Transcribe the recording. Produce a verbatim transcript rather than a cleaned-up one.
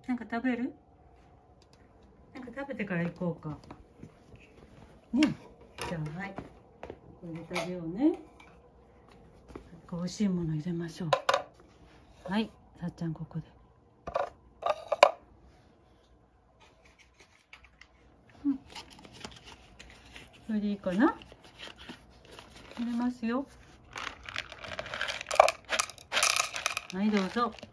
なんか食べる？なんか食べてから行こうか。ね。じゃあはい。これで食べようね。なんか美味しいもの入れましょう。はい、さっちゃんここで。うん。それでいいかな？入れますよ。はい、どうぞ。